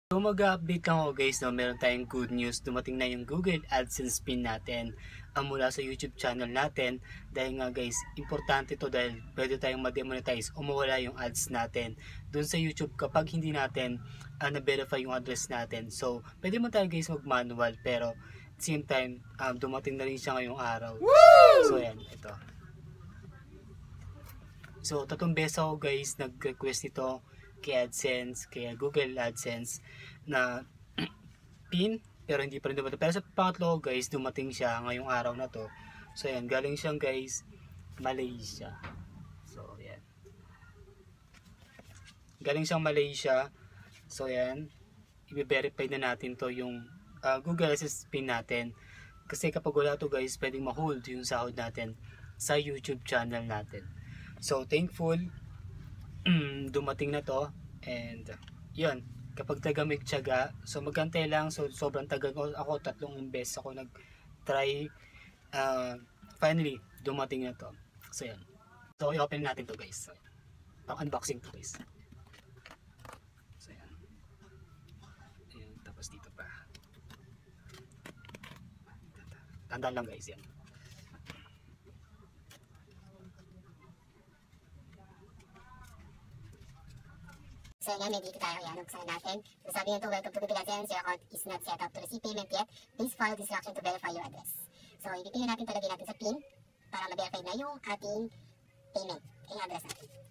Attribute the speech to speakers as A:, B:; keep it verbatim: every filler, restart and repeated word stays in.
A: So mag-update lang ako guys, no? Meron tayong good news. Dumating na yung Google AdSense pin natin uh, mula sa YouTube channel natin. Dahil nga guys, importante to dahil pwede tayong ma-demonetize o mawala yung ads natin dun sa YouTube kapag hindi natin uh, na-verify yung address natin. So pwede mo tayo guys mag-manual, pero at the same time, um, dumating na rin siya ngayong araw. Woo! So yan, ito. So tatlong beses ako guys nag-request ito kay AdSense, kay Google AdSense na pin, pero hindi pa rin dumating. Pero sa pangatlo guys, dumating siya ngayong araw na to. So yan, galing siyang guys Malaysia. So yan, galing siyang Malaysia. So yan, i-verify na natin to yung uh, Google AdSense pin natin, kasi kapag wala to guys, pwedeng ma-hold yung sahod natin sa YouTube channel natin. So thankful dumating na to, and yun, kapag taga may tiyaga, so magantay lang. So sobrang tagal ko, ako tatlong beses ako nag try, uh, finally dumating na to. So yan, so i-open natin to guys. So, pang unboxing to guys. So yan, ayan, tapos dito pa, tandaan lang guys yan.
B: So yan, may dito tayo. Yan, umpisa natin. So sabi nito, welcome to Google AdSense. Your account is not set up to receive payment yet. Please follow this instruction to verify your address. So ipipili natin, talagay natin sa pin para ma-verify na yung ating payment, yung address natin.